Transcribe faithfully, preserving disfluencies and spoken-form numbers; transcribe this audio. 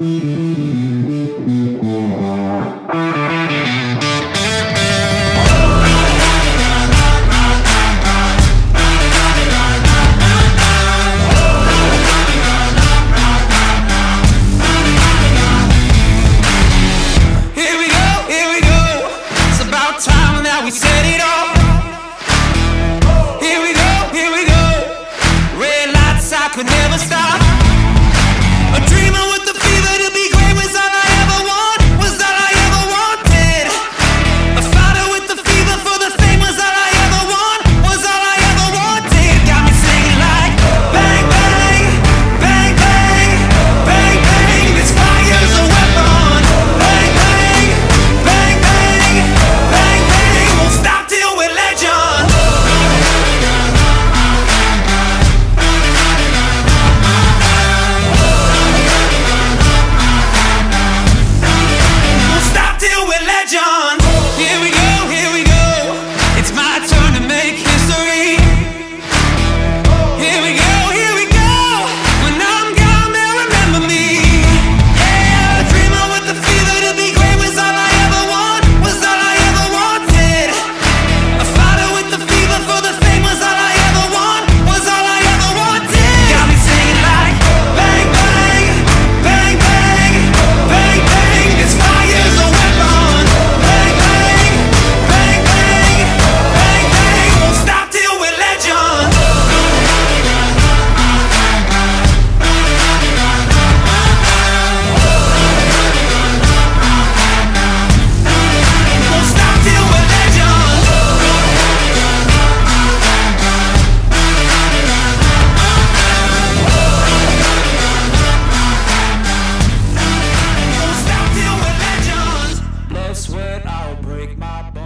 We said it all. Here we go, here we go. Red lights, I could never stop. A dreamer with the fever to be great was all I ever want, was all I ever wanted. A fighter with the fever for the fame was all I ever want, was all I ever wanted. Got me singing like bang, bang, bang, bang, bang, bang. This fire's a weapon. Bang, bang, bang, bang, bang, bang. Won't stop till we're legends. Won't stop till we're legends. Here we go, here we go. It's my turn to make history. Here we go, here we go. When I'm gone, they'll remember me. Yeah, a dreamer with the fever to be great was all I ever want, was all I ever wanted. A fighter with the fever for the fame was all I ever want, was all I ever wanted. Got me singing like bang, bang, bang, bang, bang, bang. This fire's a weapon. Bang, bang, bang, bang, bang, bang. Won't stop till we're legends. Won't stop till we're legends. Won't stop till we're legends. Blood, sweat, I'll break my bones.